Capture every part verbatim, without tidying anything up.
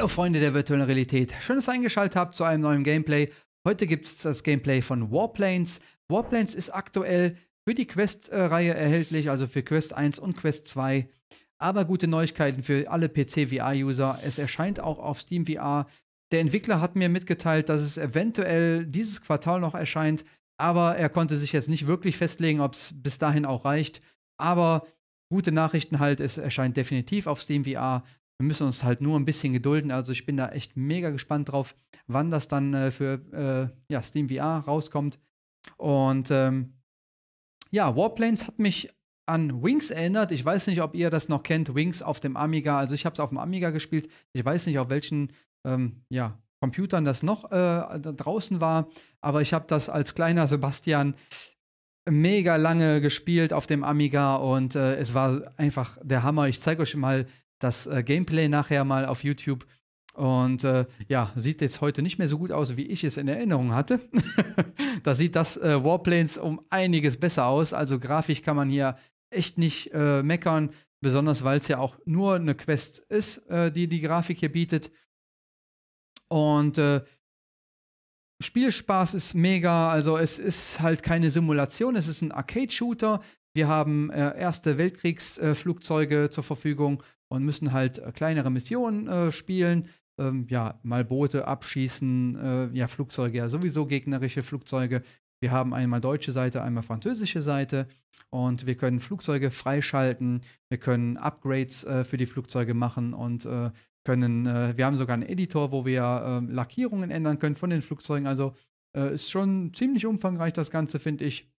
Hallo Freunde der virtuellen Realität, schön, dass ihr eingeschaltet habt zu einem neuen Gameplay. Heute gibt es das Gameplay von Warplanes. Warplanes ist aktuell für die Quest-Reihe erhältlich, also für Quest eins und Quest zwei. Aber gute Neuigkeiten für alle P C-V R-User. Es erscheint auch auf Steam V R. Der Entwickler hat mir mitgeteilt, dass es eventuell dieses Quartal noch erscheint, aber er konnte sich jetzt nicht wirklich festlegen, ob es bis dahin auch reicht. Aber gute Nachrichten halt, es erscheint definitiv auf Steam V R. Wir müssen uns halt nur ein bisschen gedulden. Also ich bin da echt mega gespannt drauf, wann das dann äh, für äh, ja, Steam V R rauskommt. Und ähm, ja, Warplanes hat mich an Wings erinnert. Ich weiß nicht, ob ihr das noch kennt, Wings auf dem Amiga. Also ich habe es auf dem Amiga gespielt. Ich weiß nicht, auf welchen ähm, ja, Computern das noch äh, da draußen war. Aber ich habe das als kleiner Sebastian mega lange gespielt auf dem Amiga. Und äh, es war einfach der Hammer. Ich zeige euch mal das äh, Gameplay nachher mal auf YouTube. Und äh, ja, sieht jetzt heute nicht mehr so gut aus, wie ich es in Erinnerung hatte. Da sieht das äh, Warplanes um einiges besser aus. Also grafisch kann man hier echt nicht äh, meckern. Besonders, weil es ja auch nur eine Quest ist, äh, die die Grafik hier bietet. Und äh, Spielspaß ist mega. Also es ist halt keine Simulation, es ist ein Arcade-Shooter. Wir haben äh, Erste Weltkriegsflugzeuge äh, zur Verfügung und müssen halt äh, kleinere Missionen äh, spielen. Ähm, ja, mal Boote abschießen, äh, ja, Flugzeuge, ja, sowieso gegnerische Flugzeuge. Wir haben einmal deutsche Seite, einmal französische Seite und wir können Flugzeuge freischalten. Wir können Upgrades äh, für die Flugzeuge machen und äh, können, äh, wir haben sogar einen Editor, wo wir äh, Lackierungen ändern können von den Flugzeugen. Also äh, ist schon ziemlich umfangreich das Ganze, finde ich.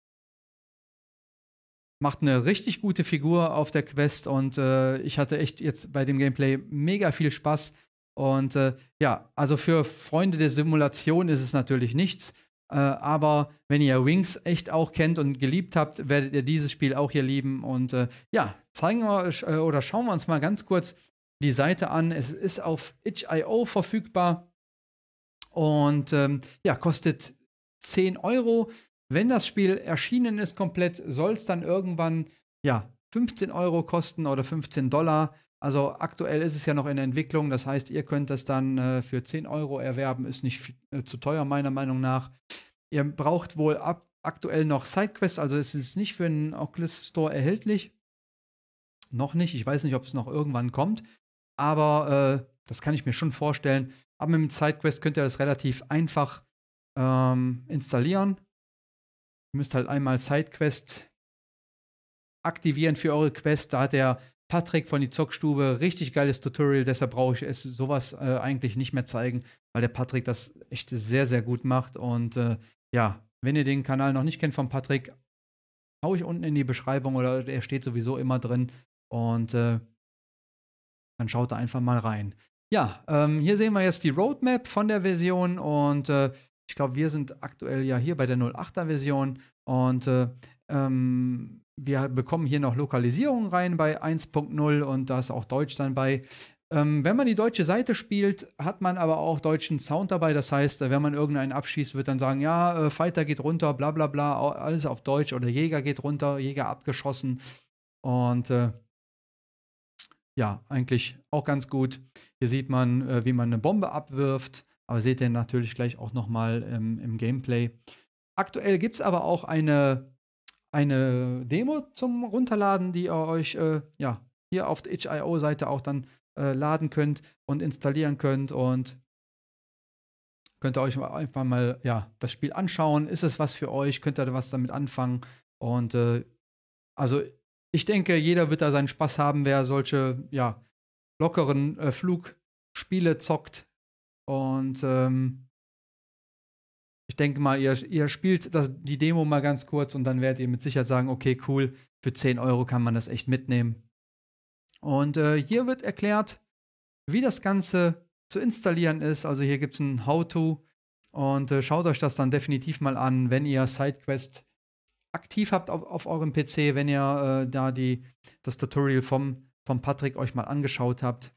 Macht eine richtig gute Figur auf der Quest und äh, ich hatte echt jetzt bei dem Gameplay mega viel Spaß. Und äh, ja, also für Freunde der Simulation ist es natürlich nichts. Äh, aber wenn ihr Wings echt auch kennt und geliebt habt, werdet ihr dieses Spiel auch hier lieben. Und äh, ja, zeigen wir äh, oder schauen wir uns mal ganz kurz die Seite an. Es ist auf itch punkt i o verfügbar und ähm, ja, kostet zehn Euro. Wenn das Spiel erschienen ist komplett, soll es dann irgendwann ja, fünfzehn Euro kosten oder fünfzehn Dollar. Also aktuell ist es ja noch in der Entwicklung. Das heißt, ihr könnt das dann äh, für zehn Euro erwerben. Ist nicht äh, zu teuer, meiner Meinung nach. Ihr braucht wohl ab aktuell noch Sidequests. Also es ist nicht für einen Oculus Store erhältlich. Noch nicht. Ich weiß nicht, ob es noch irgendwann kommt. Aber äh, das kann ich mir schon vorstellen. Aber mit dem Sidequest könnt ihr das relativ einfach ähm, installieren. Ihr müsst halt einmal Sidequest aktivieren für eure Quest. Da hat der Patrick von die Zockstube richtig geiles Tutorial. Deshalb brauche ich es sowas äh, eigentlich nicht mehr zeigen, weil der Patrick das echt sehr, sehr gut macht. Und äh, ja, wenn ihr den Kanal noch nicht kennt von Patrick, hau ich unten in die Beschreibung oder er steht sowieso immer drin. Und äh, dann schaut da einfach mal rein. Ja, ähm, hier sehen wir jetzt die Roadmap von der Version und äh, ich glaube, wir sind aktuell ja hier bei der null achter Version und äh, ähm, wir bekommen hier noch Lokalisierung rein bei eins punkt null und da ist auch Deutsch dann bei. Ähm, wenn man die deutsche Seite spielt, hat man aber auch deutschen Sound dabei. Das heißt, wenn man irgendeinen abschießt, wird dann sagen, ja, äh, Fighter geht runter, bla bla bla, alles auf Deutsch oder Jäger geht runter, Jäger abgeschossen und äh, ja, eigentlich auch ganz gut. Hier sieht man, äh, wie man eine Bombe abwirft. Aber seht ihr natürlich gleich auch noch mal ähm, im Gameplay. Aktuell gibt es aber auch eine, eine Demo zum Runterladen, die ihr euch äh, ja, hier auf der itch punkt i o-Seite auch dann äh, laden könnt und installieren könnt. Und könnt ihr euch einfach mal ja, das Spiel anschauen. Ist es was für euch? Könnt ihr was damit anfangen? Und äh, also ich denke, jeder wird da seinen Spaß haben, wer solche ja, lockeren äh, Flugspiele zockt. Und ähm, ich denke mal, ihr, ihr spielt das, die Demo mal ganz kurz und dann werdet ihr mit Sicherheit sagen, okay, cool, für zehn Euro kann man das echt mitnehmen. Und äh, hier wird erklärt, wie das Ganze zu installieren ist. Also hier gibt es ein How-To und äh, schaut euch das dann definitiv mal an, wenn ihr SideQuest aktiv habt auf, auf eurem P C, wenn ihr äh, da die, das Tutorial vom, vom Patrick euch mal angeschaut habt.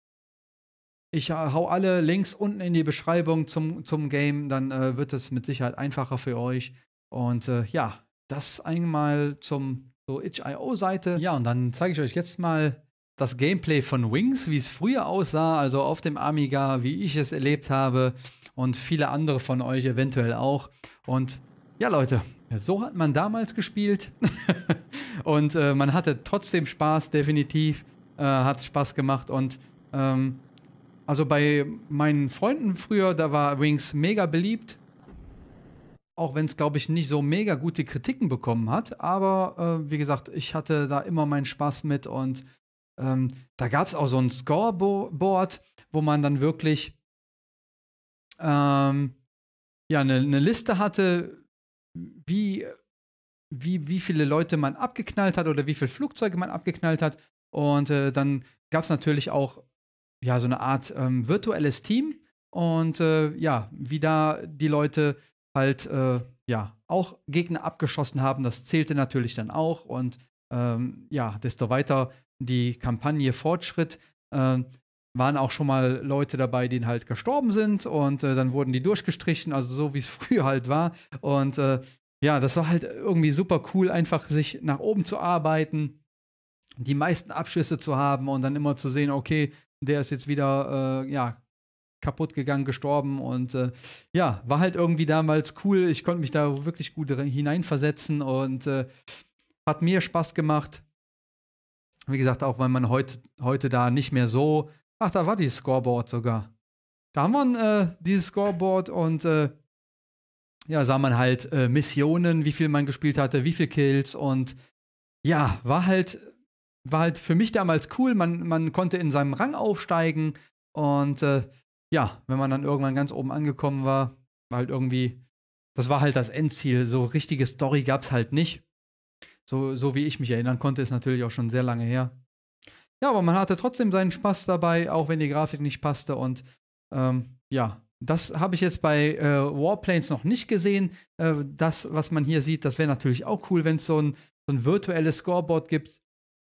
Ich äh, hau alle Links unten in die Beschreibung zum, zum Game, dann äh, wird es mit Sicherheit einfacher für euch. Und äh, ja, das einmal zum so itch punkt i o-Seite. Ja, und dann zeige ich euch jetzt mal das Gameplay von Wings, wie es früher aussah, also auf dem Amiga, wie ich es erlebt habe und viele andere von euch eventuell auch. Und ja, Leute, so hat man damals gespielt und äh, man hatte trotzdem Spaß, definitiv. Äh, hat Spaß gemacht und ähm, also bei meinen Freunden früher, da war Wings mega beliebt. Auch wenn es, glaube ich, nicht so mega gute Kritiken bekommen hat. Aber äh, wie gesagt, ich hatte da immer meinen Spaß mit. Und ähm, da gab es auch so ein Scoreboard, wo man dann wirklich ähm, ja, eine, eine Liste hatte, wie, wie, wie viele Leute man abgeknallt hat oder wie viele Flugzeuge man abgeknallt hat. Und äh, dann gab es natürlich auch ja, so eine Art ähm, virtuelles Team. Und äh, ja, wie da die Leute halt, äh, ja, auch Gegner abgeschossen haben. Das zählte natürlich dann auch. Und ähm, ja, desto weiter die Kampagne fortschritt, äh, waren auch schon mal Leute dabei, die halt gestorben sind. Und äh, dann wurden die durchgestrichen, also so wie es früher halt war. Und äh, ja, das war halt irgendwie super cool, einfach sich nach oben zu arbeiten, die meisten Abschüsse zu haben und dann immer zu sehen, okay, der ist jetzt wieder, äh, ja, kaputt gegangen, gestorben und äh, ja, war halt irgendwie damals cool. Ich konnte mich da wirklich gut hineinversetzen und äh, hat mir Spaß gemacht. Wie gesagt, auch weil man heut, heute da nicht mehr so, ach, da war dieses Scoreboard sogar. Da haben wir äh, dieses Scoreboard und äh, ja, sah man halt äh, Missionen, wie viel man gespielt hatte, wie viel Kills und ja, war halt, war halt für mich damals cool. Man, man konnte in seinem Rang aufsteigen und äh, ja, wenn man dann irgendwann ganz oben angekommen war, war halt irgendwie, das war halt das Endziel. So richtige Story gab es halt nicht. So, so wie ich mich erinnern konnte, ist natürlich auch schon sehr lange her. Ja, aber man hatte trotzdem seinen Spaß dabei, auch wenn die Grafik nicht passte. Und ähm, ja, das habe ich jetzt bei äh, Warplanes noch nicht gesehen. Äh, das, was man hier sieht, das wäre natürlich auch cool, wenn es so ein, so ein virtuelles Scoreboard gibt.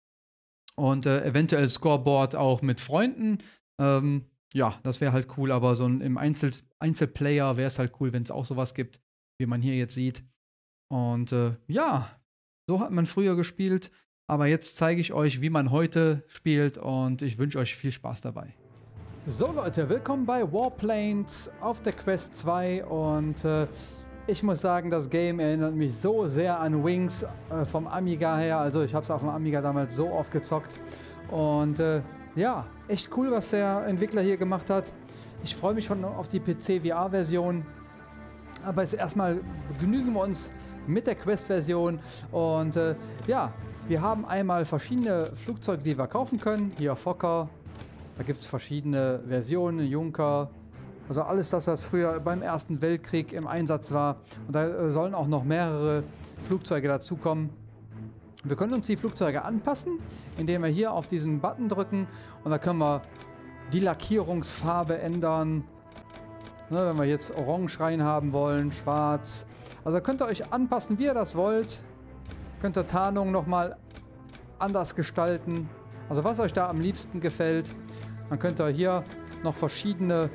Und äh, eventuell Scoreboard auch mit Freunden. Ähm, Ja, das wäre halt cool, aber so ein, im Einzel Einzelplayer wäre es halt cool, wenn es auch sowas gibt, wie man hier jetzt sieht. Und äh, ja, so hat man früher gespielt, aber jetzt zeige ich euch, wie man heute spielt und ich wünsche euch viel Spaß dabei. So Leute, willkommen bei Warplanes auf der Quest zwei und äh, ich muss sagen, das Game erinnert mich so sehr an Wings äh, vom Amiga her. Also ich habe es auf dem Amiga damals so oft gezockt und äh, ja, echt cool, was der Entwickler hier gemacht hat. Ich freue mich schon auf die P C-V R-Version. Aber jetzt erstmal begnügen wir uns mit der Quest-Version. Und äh, ja, wir haben einmal verschiedene Flugzeuge, die wir kaufen können. Hier Fokker. Da gibt es verschiedene Versionen, Junker. Also alles das, was früher beim Ersten Weltkrieg im Einsatz war. Und da äh, sollen auch noch mehrere Flugzeuge dazukommen. Wir können uns die Flugzeuge anpassen, indem wir hier auf diesen Button drücken und da können wir die Lackierungsfarbe ändern. Ne, wenn wir jetzt orange rein haben wollen, schwarz. Also könnt ihr euch anpassen, wie ihr das wollt. Könnt ihr Tarnung nochmal anders gestalten. Also was euch da am liebsten gefällt. Dann könnt ihr hier noch verschiedene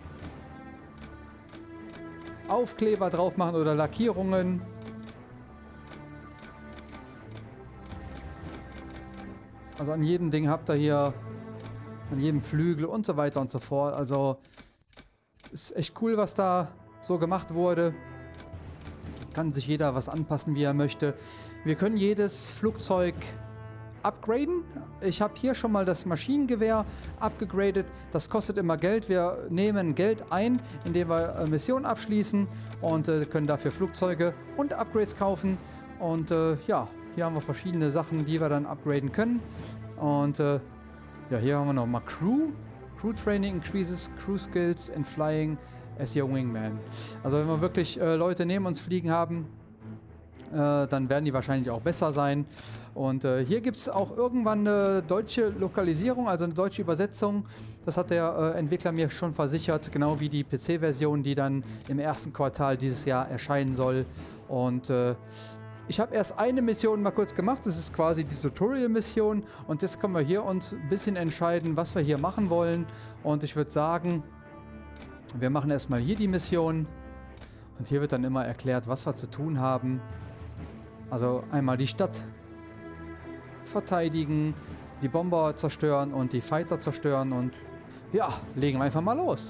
Aufkleber drauf machen oder Lackierungen. Also an jedem Ding habt ihr hier, an jedem Flügel und so weiter und so fort. Also ist echt cool, was da so gemacht wurde. Kann sich jeder was anpassen, wie er möchte. Wir können jedes Flugzeug upgraden. Ich habe hier schon mal das Maschinengewehr abgegradet. Das kostet immer Geld. Wir nehmen Geld ein, indem wir äh, Missionen abschließen und äh, können dafür Flugzeuge und Upgrades kaufen. Und äh, ja, hier haben wir verschiedene Sachen, die wir dann upgraden können. Und äh, ja, hier haben wir nochmal Crew. Crew Training increases Crew Skills in Flying as your Wingman. Also wenn wir wirklich äh, Leute neben uns fliegen haben, äh, dann werden die wahrscheinlich auch besser sein. Und äh, hier gibt es auch irgendwann eine deutsche Lokalisierung, also eine deutsche Übersetzung. Das hat der äh, Entwickler mir schon versichert, genau wie die P C-Version, die dann im ersten Quartal dieses Jahr erscheinen soll. Und äh, ich habe erst eine Mission mal kurz gemacht, das ist quasi die Tutorial-Mission und jetzt können wir hier uns ein bisschen entscheiden, was wir hier machen wollen. Und ich würde sagen, wir machen erstmal hier die Mission und hier wird dann immer erklärt, was wir zu tun haben. Also einmal die Stadt verteidigen, die Bomber zerstören und die Fighter zerstören und ja, legen wir einfach mal los.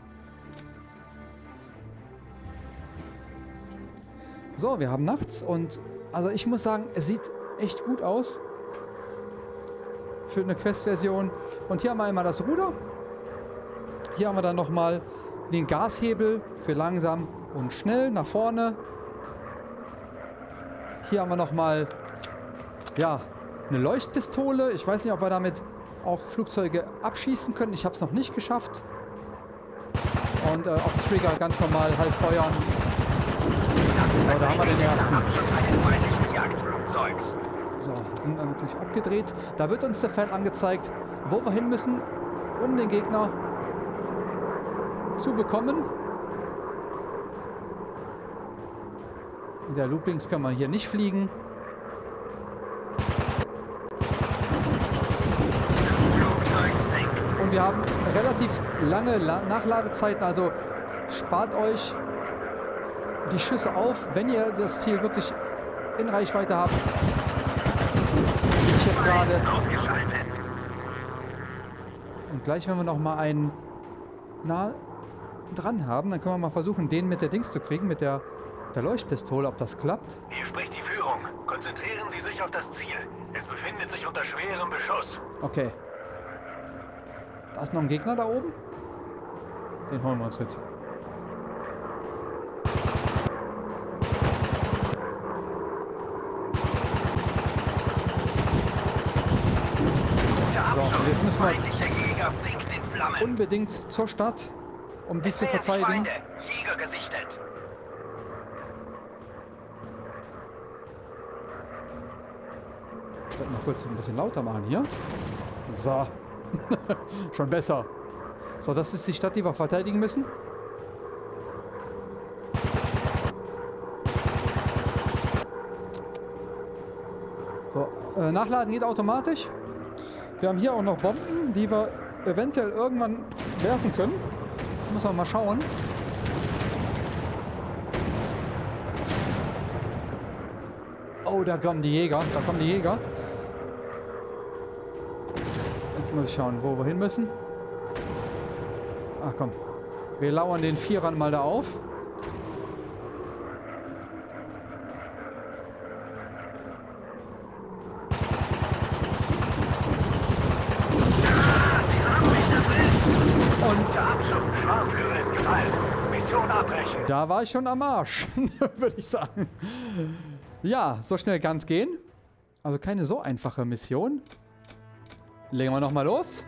So, wir haben nachts und also ich muss sagen, es sieht echt gut aus für eine Quest-Version. Und hier haben wir einmal das Ruder. Hier haben wir dann nochmal den Gashebel für langsam und schnell nach vorne. Hier haben wir nochmal, ja, eine Leuchtpistole. Ich weiß nicht, ob wir damit auch Flugzeuge abschießen können. Ich habe es noch nicht geschafft. Und äh, auf den Trigger ganz normal halb feuern. So, da haben wir den ersten. So, sind wir natürlich abgedreht. Da wird uns der Pfeil angezeigt, wo wir hin müssen, um den Gegner zu bekommen. Mit der Loopings kann man hier nicht fliegen. Und wir haben relativ lange La- Nachladezeiten, also spart euch die Schüsse auf, wenn ihr das Ziel wirklich in Reichweite habt. Wie ich jetzt gerade. Und gleich, wenn wir noch mal einen nah dran haben, dann können wir mal versuchen, den mit der Dings zu kriegen, mit der, der Leuchtpistole, ob das klappt. Hier spricht die Führung. Konzentrieren Sie sich auf das Ziel. Es befindet sich unter schwerem Beschuss. Okay. Da ist noch ein Gegner da oben. Den holen wir uns jetzt. So, und jetzt müssen wir unbedingt zur Stadt, um die zu verteidigen. Jäger gesichtet. Ich werde mal kurz ein bisschen lauter machen hier. So. Schon besser. So, das ist die Stadt, die wir verteidigen müssen. So, äh, nachladen geht automatisch. Wir haben hier auch noch Bomben, die wir eventuell irgendwann werfen können. Muss man mal schauen. Oh, da kommen die Jäger. Da kommen die Jäger. Jetzt muss ich schauen, wo wir hin müssen. Ach komm. Wir lauern den Vierern mal da auf. Und da war ich schon am Arsch, würde ich sagen. Ja, so schnell kann es gehen. Also keine so einfache Mission. Legen wir nochmal los.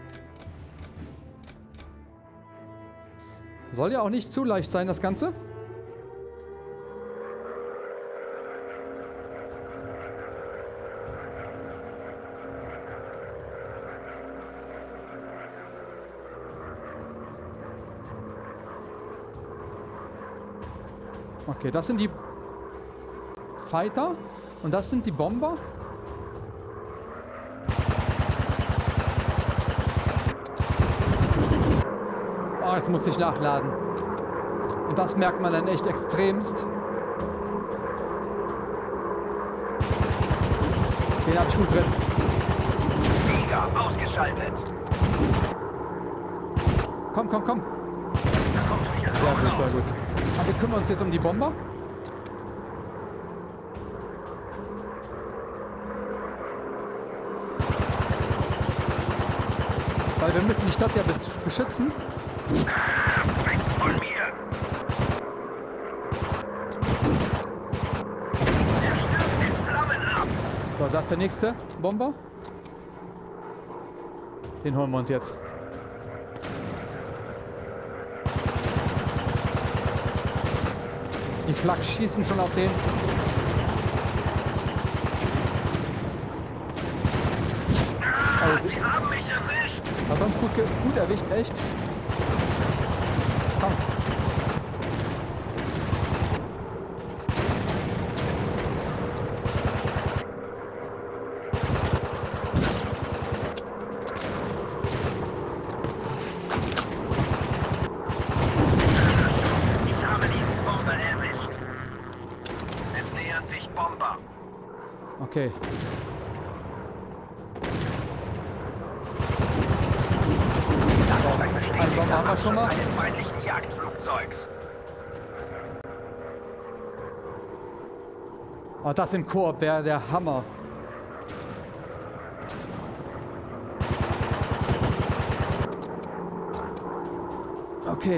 Soll ja auch nicht zu leicht sein, das Ganze. Okay, das sind die Fighter und das sind die Bomber. Oh, jetzt muss ich nachladen. Und das merkt man dann echt extremst. Den habe ich gut drin. Jäger ausgeschaltet. Komm, komm, komm. Sehr gut, sehr gut. Aber wir kümmern uns jetzt um die Bomber. Weil wir müssen die Stadt ja beschützen. Weg von mir. Er stürzt in Flammen ab. So, das ist der nächste Bomber. Den holen wir uns jetzt. Die Flak schießen schon auf den. Ah, Sie haben mich erwischt. Hat uns gut, gut erwischt, echt. Komm. Ich habe diesen Bomber erwischt. Es nähert sich Bomber. Okay. Die Bombe haben wir schon mal. Eines feindlichen Jagdflugzeugs. Oh, das im Koop wäre der Hammer. Okay.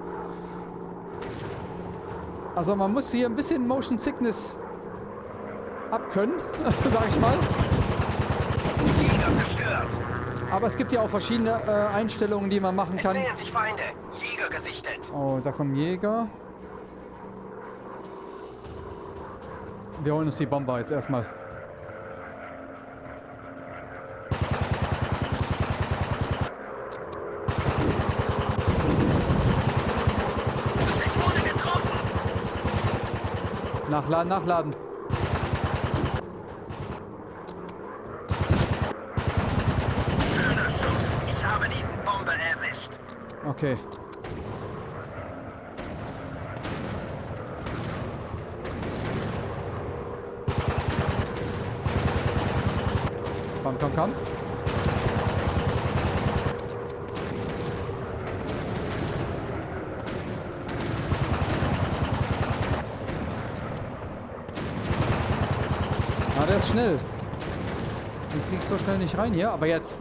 Also man muss hier ein bisschen Motion Sickness abkönnen, sag ich mal. Jäger zerstört. Aber es gibt ja auch verschiedene äh, Einstellungen, die man machen Es kann. nähern sich Feinde. Jäger gesichtet. Oh, da kommen Jäger. Wir holen uns die Bomber jetzt erstmal. Ich wurde getroffen. Nachladen, nachladen. Schöner Schuss. Ich habe diesen Bomber erwischt. Okay. Komm, komm, komm. Ah, der ist schnell. Den krieg ich so schnell nicht rein hier, aber jetzt.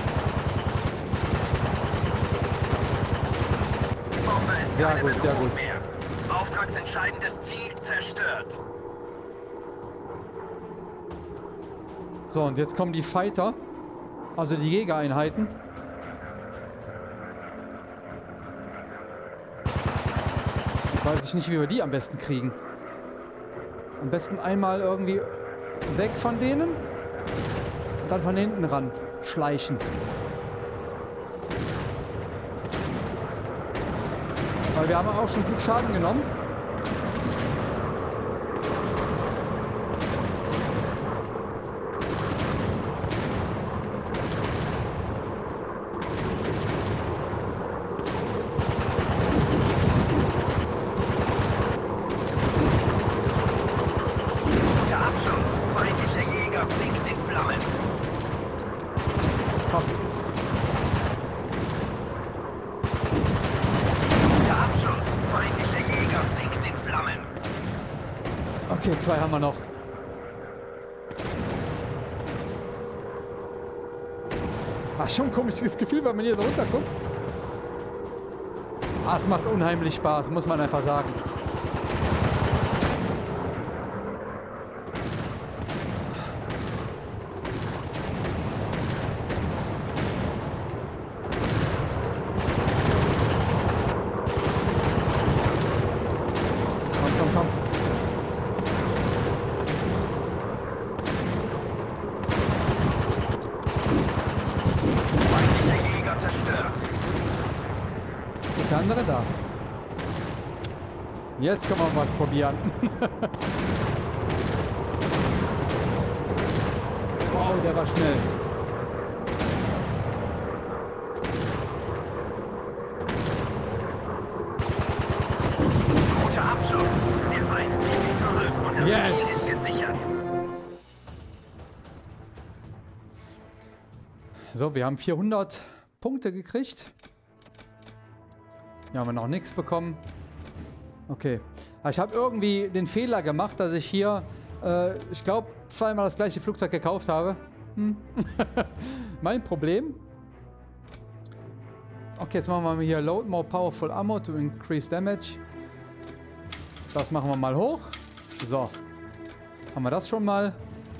Bomber ist Sehr keine gut, sehr Bedrohung gut. mehr. Auftragsentscheidendes Ziel zerstört. So, und jetzt kommen die Fighter. Also die Jägereinheiten. Jetzt weiß ich nicht, wie wir die am besten kriegen. Am besten einmal irgendwie weg von denen. Und dann von hinten ran schleichen. Weil wir haben auch schon gut Schaden genommen. Der Abschuss. Feindlicher Jäger fliegt in Flammen. Komm. Der Abschuss. Feindlicher Jäger fliegt in Flammen. Okay, zwei haben wir noch. Ach, schon ein komisches Gefühl, wenn man hier so runterguckt. Ah, es macht unheimlich Spaß, muss man einfach sagen. Komm, komm, komm. Feindlicher Jäger zerstört. Ist der andere da? Jetzt können wir was probieren. Wow, der war schnell. Guter Abschuss. Der Feind zieht sich zurück und das Yes. Ziel ist gesichert. So, wir haben vierhundert Punkte gekriegt. Hier haben wir noch nichts bekommen. Okay. Aber ich habe irgendwie den Fehler gemacht, dass ich hier, äh, ich glaube, zweimal das gleiche Flugzeug gekauft habe. Hm. Mein Problem. Okay, jetzt machen wir mal hier Load more powerful ammo to increase damage. Das machen wir mal hoch. So. Haben wir das schon mal.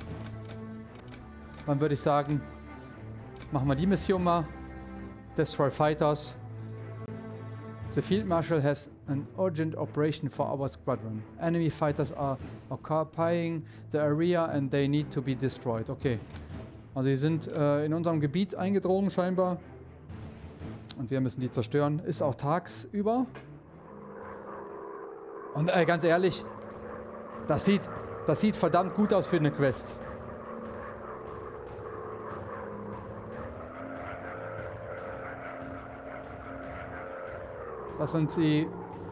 Dann würde ich sagen, machen wir die Mission mal. Destroy Fighters. The Field Marshal has an urgent operation for our squadron. Enemy fighters are occupying the area and they need to be destroyed. Okay. Also sie sind äh, in unserem Gebiet eingedrungen scheinbar. Und wir müssen die zerstören. Ist auch tagsüber. Und äh, ganz ehrlich, das sieht, das sieht verdammt gut aus für eine Quest. Das sind die...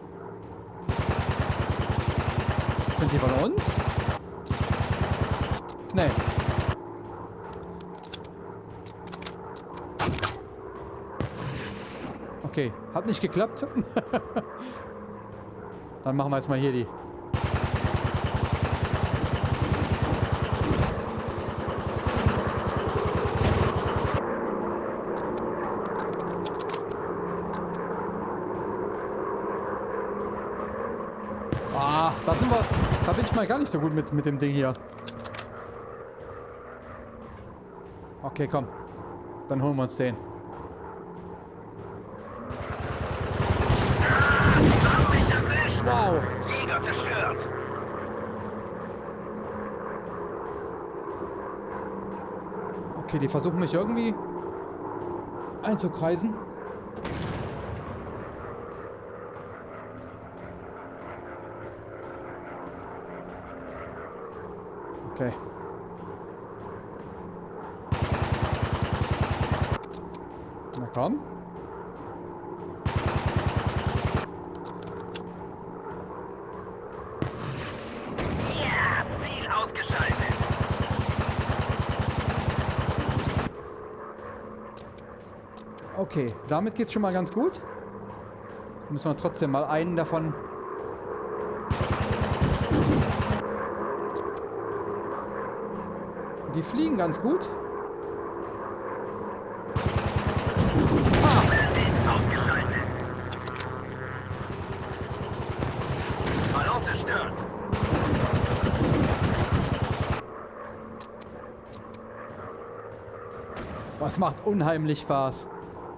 Sind die von uns? Nee. Okay, hat nicht geklappt. Dann machen wir jetzt mal hier die. Ah, da sind wir. Da bin ich mal gar nicht so gut mit, mit dem Ding hier. Okay, komm. Dann holen wir uns den. Wow. Jäger zerstört. Okay, die versuchen mich irgendwie einzukreisen. Okay. Na komm. Ja, Ziel ausgeschaltet. Okay, damit geht's schon mal ganz gut. Jetzt müssen wir trotzdem mal einen davon. Die fliegen ganz gut. Ausgeschaltet. Ballon zerstört. Was macht unheimlich Spaß.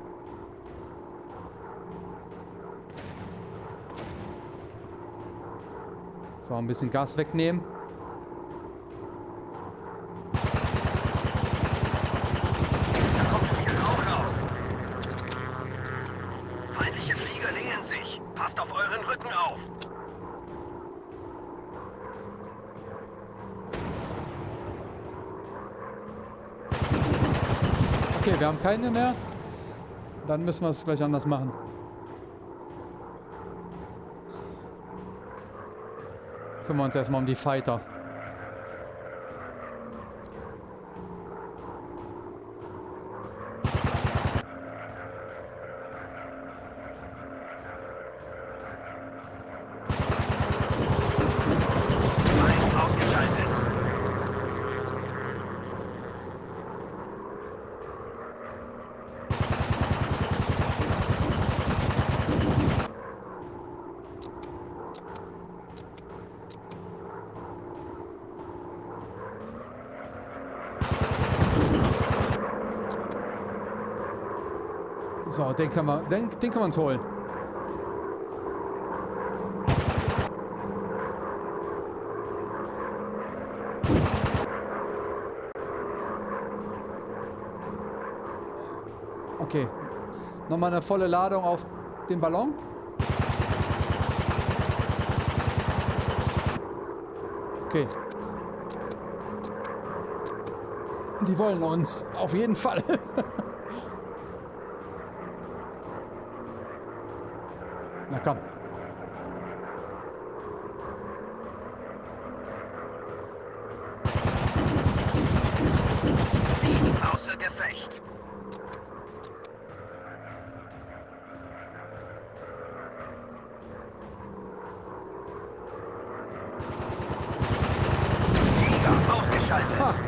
So, ein bisschen Gas wegnehmen. Da kommt viel Rauch raus. Feindliche Flieger nähern sich. Passt auf euren Rücken auf. Okay, wir haben keine mehr. Dann müssen wir es gleich anders machen. Kümmern wir uns erstmal um die Fighter. Eins ausgeschaltet. So, den können wir, den, den können wir uns holen. Okay. Nochmal eine volle Ladung auf den Ballon. Okay. Die wollen uns. Auf jeden Fall. Na komm. Außer Gefecht. Jäger ausgeschaltet. Ha.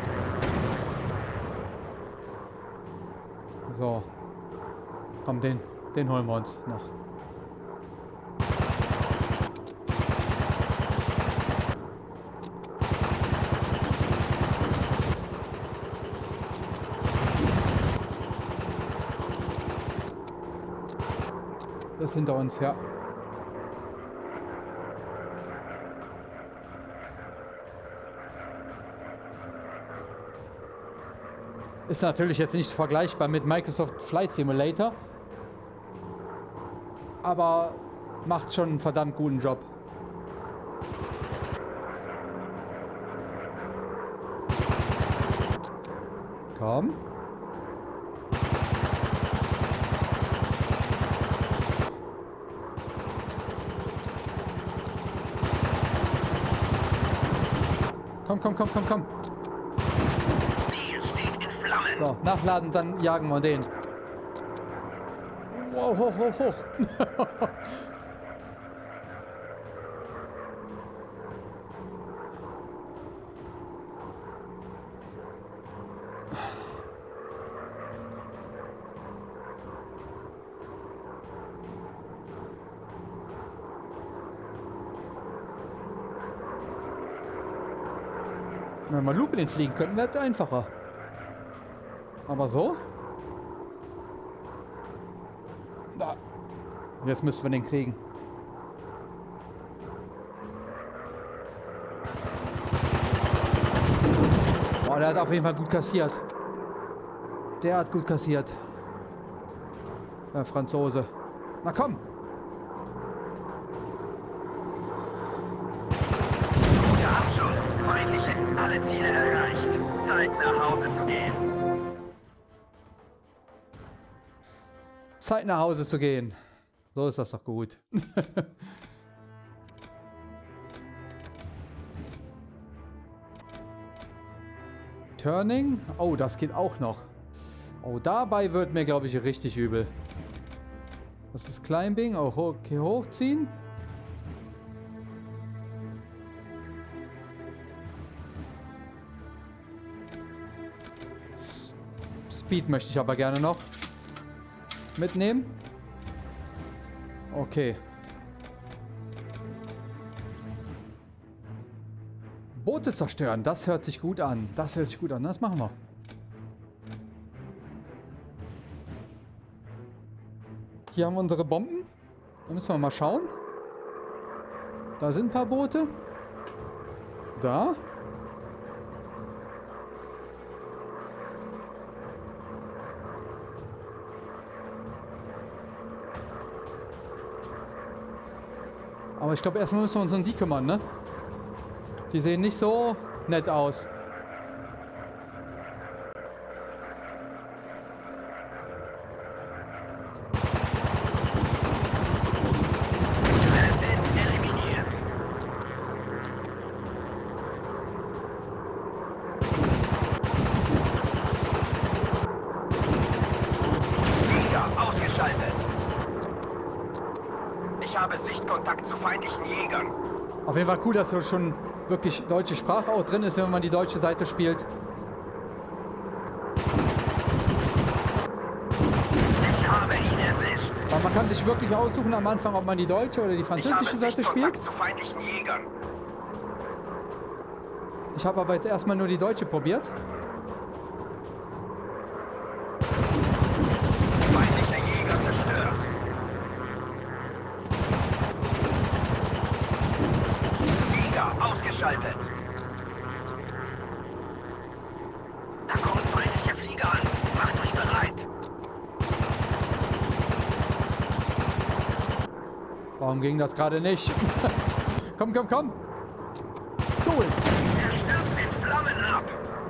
So. Komm, den, den holen wir uns noch. Das ist hinter uns, ja. Ist natürlich jetzt nicht vergleichbar mit Microsoft Flight Simulator, aber macht schon einen verdammt guten Job. Komm. Komm, komm, komm, komm, komm. Ziel steht in Flammen. So, nachladen, dann jagen wir den. Wow, hoch, hoch, hoch. Wenn wir Looping fliegen könnten, wäre es einfacher. Aber so? Da. Jetzt müssen wir den kriegen. Oh, der hat auf jeden Fall gut kassiert. Der hat gut kassiert. Der Franzose. Na komm! Der Abschuss. Feindliche, alle Ziele erreicht. Zeit nach Hause zu gehen. Zeit nach Hause zu gehen. So ist das doch gut. Turning. Oh, das geht auch noch. Oh, dabei wird mir, glaube ich, richtig übel. Das ist Climbing. Oh, okay, hochziehen. Speed möchte ich aber gerne noch mitnehmen. Okay. Boote zerstören, das hört sich gut an. Das hört sich gut an, das machen wir. Hier haben wir unsere Bomben. Da müssen wir mal schauen. Da sind ein paar Boote. Da. Aber ich glaube, erstmal müssen wir uns um die kümmern, ne? Die sehen nicht so nett aus. Ich habe Sichtkontakt zu feindlichen Jägern. Auf jeden Fall cool, dass so schon wirklich deutsche Sprache auch drin ist, wenn man die deutsche Seite spielt. Ich habe ihn erwischt. Weil man kann sich wirklich aussuchen am Anfang, ob man die deutsche oder die französische Seite spielt. Zu feindlichen Jägern. Ich habe aber jetzt erstmal nur die deutsche probiert. Feindlicher Jäger zerstört. Jäger ausgeschaltet. Da kommen feindliche Flieger an. Macht euch bereit. Warum ging das gerade nicht? Komm, komm, komm. Cool. Er stürzt in Flammen ab.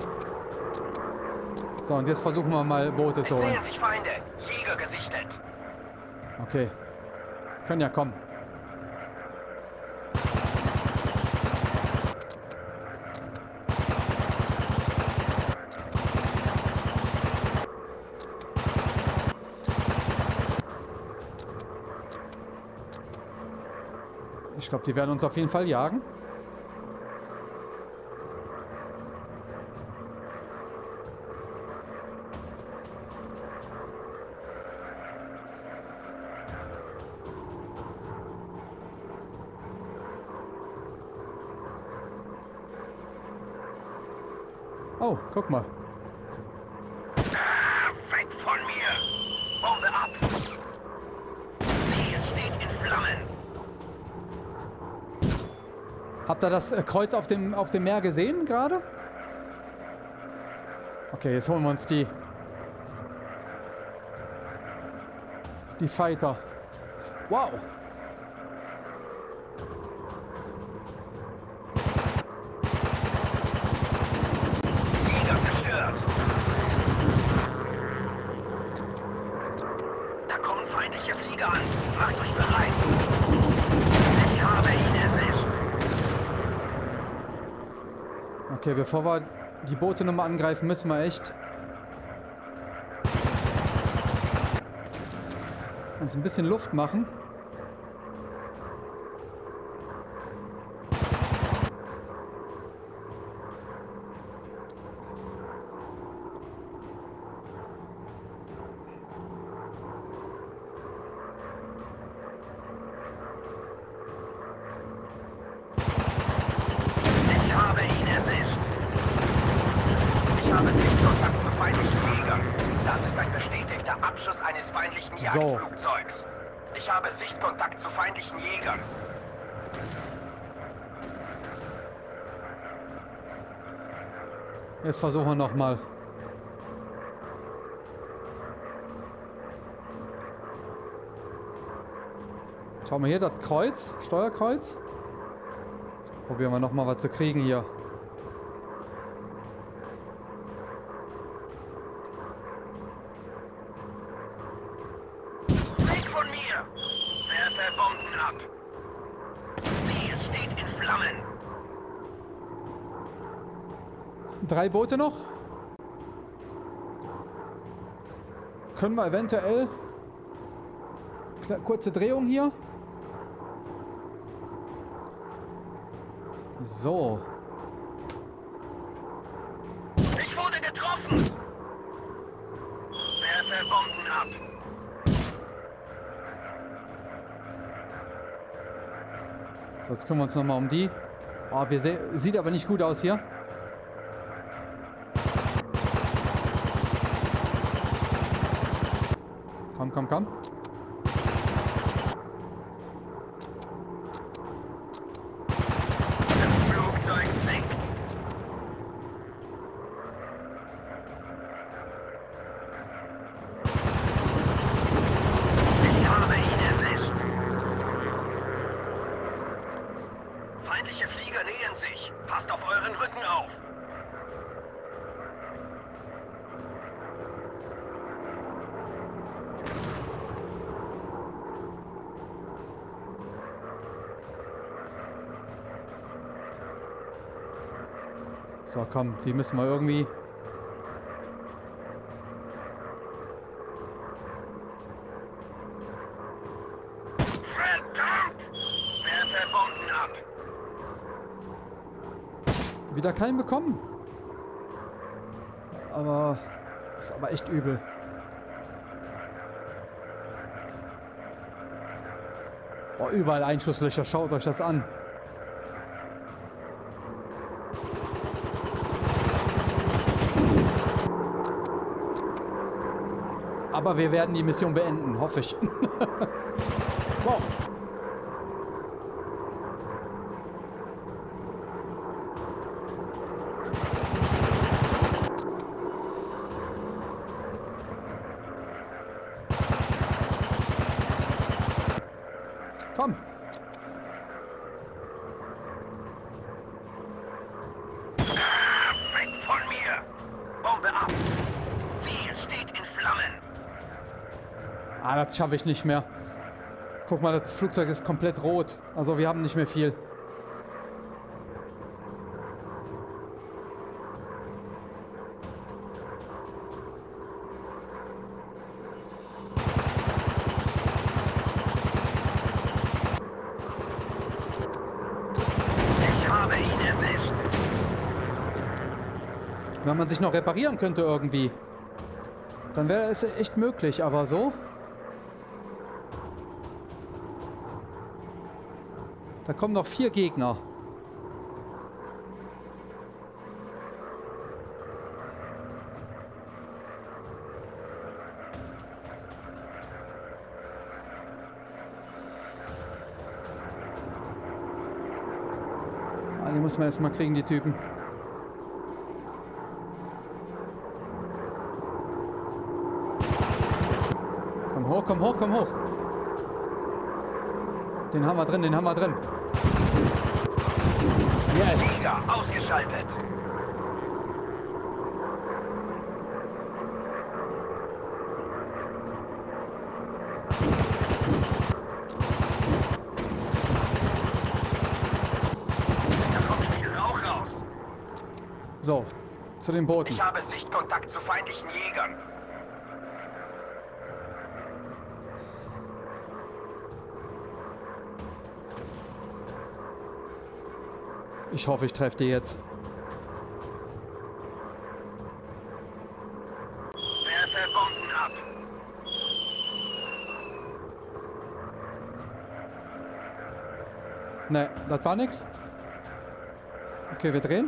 So, und jetzt versuchen wir mal Boote zu holen. Nähern sich Feinde. Jäger gesichtet. Okay. Können ja kommen. Ich glaube, die werden uns auf jeden Fall jagen. Oh, guck mal. Weg von mir! Bombe ab! Sie steht in Flammen! Habt ihr das äh, Kreuz auf dem, auf dem Meer gesehen gerade? Okay, jetzt holen wir uns die. Die Fighter. Wow! Jäger zerstört! Da kommen feindliche Flieger an! Macht euch bereit! Ich habe ihn erwischt! Okay, bevor wir die Boote nochmal angreifen, müssen wir echt Uns ein bisschen Luft machen. Ich habe ihn erwischt. Ich habe Sichtkontakt zu feindlichen Jägern. Das ist ein bestätigter Abschuss eines feindlichen So. Jagdflugzeugs. Ich habe Sichtkontakt zu feindlichen Jägern. Jetzt versuchen wir nochmal. Schau mal hier, das Kreuz, Steuerkreuz. Jetzt probieren wir nochmal was zu kriegen hier. Weg von mir! Werfe Bomben ab! Ziel steht in Flammen! Drei Boote noch. Können wir eventuell... Kle- Kurze Drehung hier. So. Ich wurde getroffen! Werfe Bomben ab! So, jetzt kümmern wir uns nochmal um die. Oh, wir se- sieht aber nicht gut aus hier. Komm, komm, komm. Das Flugzeug sinkt! Ich habe ihn erwischt! Feindliche Flieger nähern sich! Passt auf euren Rücken auf! So, komm, die müssen wir irgendwie... Verdammt! Werfe Bomben ab! Wieder keinen bekommen. Aber... Ist aber echt übel. Oh, überall Einschusslöcher. Schaut euch das an. Aber wir werden die Mission beenden, hoffe ich. Wow. Komm. Weg von mir! Bombe ab! Ziel steht in Flammen! Ah, das schaffe ich nicht mehr. Guck mal, das Flugzeug ist komplett rot. Also wir haben nicht mehr viel. Ich habe ihn erwischt! Wenn man sich noch reparieren könnte irgendwie, dann wäre es echt möglich, aber so... Da kommen noch vier Gegner. Ah, die muss man jetzt mal kriegen, die Typen. Komm hoch, komm hoch, komm hoch. Den haben wir drin, den haben wir drin. Yes! Ja, ausgeschaltet! Da kommt viel Rauch raus! So, zu den Booten. Ich habe Sichtkontakt zu feindlichen Jägern. Ich hoffe, ich treffe die jetzt. Werfe Bomben ab. Ne, das war nix. Okay, wir drehen.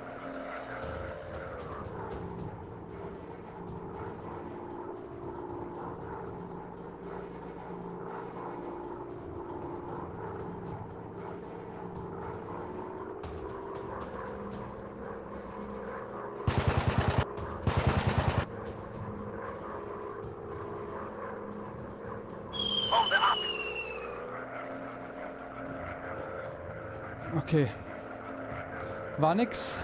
Bombe ab. Okay. War nix.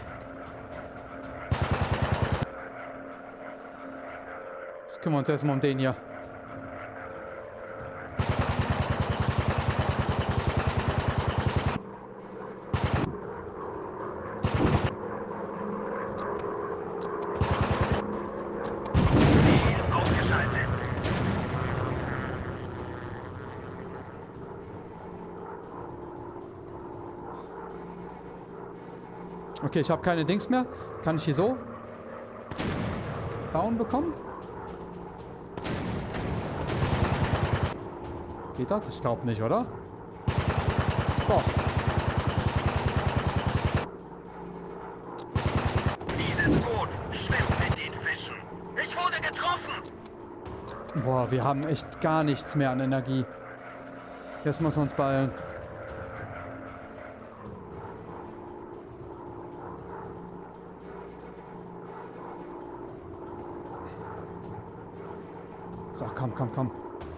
Jetzt kümmern wir uns erstmal um den hier. Ziel ausgeschaltet. Okay, ich habe keine Dings mehr. Kann ich die so down bekommen? Geht das? Ich glaube nicht, oder? Doch. Dieses Boot schwimmt mit den Fischen. Ich wurde getroffen. Boah, wir haben echt gar nichts mehr an Energie. Jetzt müssen wir uns beeilen. So, komm, komm, komm.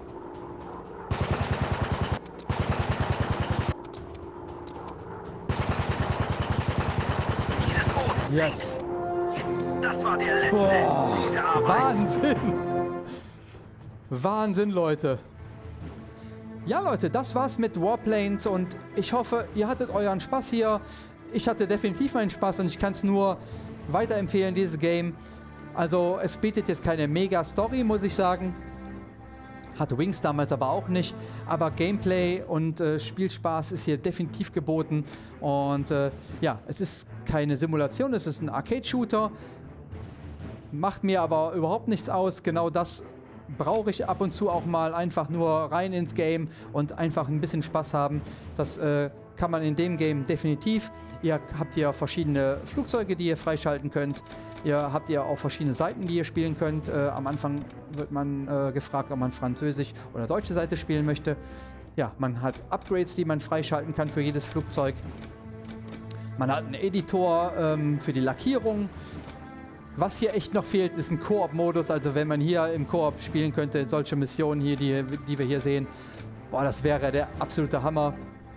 Dieses Boot. Yes. Das war der letzte. Boah, Gute Arbeit. Wahnsinn. Wahnsinn, Leute. Ja, Leute, das war's mit Warplanes und ich hoffe, ihr hattet euren Spaß hier. Ich hatte definitiv meinen Spaß und ich kann es nur weiterempfehlen, dieses Game. Also, es bietet jetzt keine Mega-Story, muss ich sagen. Hatte Wings damals aber auch nicht. Aber Gameplay und äh, Spielspaß ist hier definitiv geboten. Und äh, ja, es ist keine Simulation, es ist ein Arcade-Shooter. Macht mir aber überhaupt nichts aus. Genau das brauche ich ab und zu auch mal. Einfach nur rein ins Game und einfach ein bisschen Spaß haben. Das äh, kann man in dem Game definitiv. Ihr habt hier verschiedene Flugzeuge, die ihr freischalten könnt. Ihr habt ja auch verschiedene Seiten, die ihr spielen könnt. Äh, am Anfang wird man äh, gefragt, ob man Französisch oder deutsche Seite spielen möchte. Ja, man hat Upgrades, die man freischalten kann für jedes Flugzeug. Man hat einen Editor ähm, für die Lackierung. Was hier echt noch fehlt, ist ein Koop-Modus. Also wenn man hier im Koop spielen könnte, solche Missionen hier, die, die wir hier sehen. Boah, das wäre der absolute Hammer.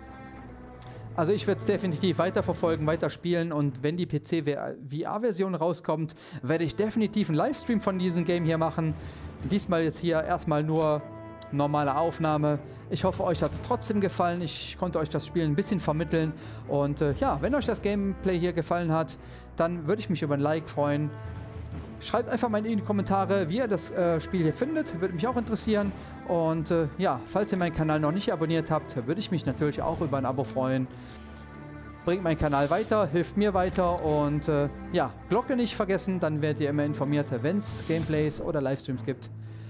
Also ich werde es definitiv weiterverfolgen, weiterspielen und wenn die P C V R-Version rauskommt, werde ich definitiv einen Livestream von diesem Game hier machen. Diesmal jetzt hier erstmal nur normale Aufnahme. Ich hoffe, euch hat es trotzdem gefallen. Ich konnte euch das Spiel ein bisschen vermitteln. Und äh, ja, wenn euch das Gameplay hier gefallen hat, dann würde ich mich über ein Like freuen. Schreibt einfach mal in die Kommentare, wie ihr das äh, Spiel hier findet. Würde mich auch interessieren. Und äh, ja, falls ihr meinen Kanal noch nicht abonniert habt, würde ich mich natürlich auch über ein Abo freuen. Bringt meinen Kanal weiter, hilft mir weiter und äh, ja, Glocke nicht vergessen, dann werdet ihr immer informiert, wenn es Gameplays oder Livestreams gibt.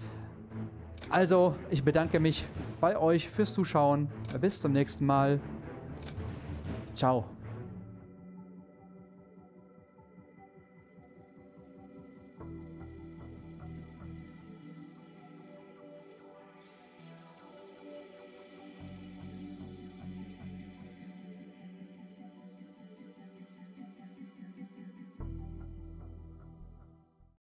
Also, ich bedanke mich bei euch fürs Zuschauen. Bis zum nächsten Mal. Ciao.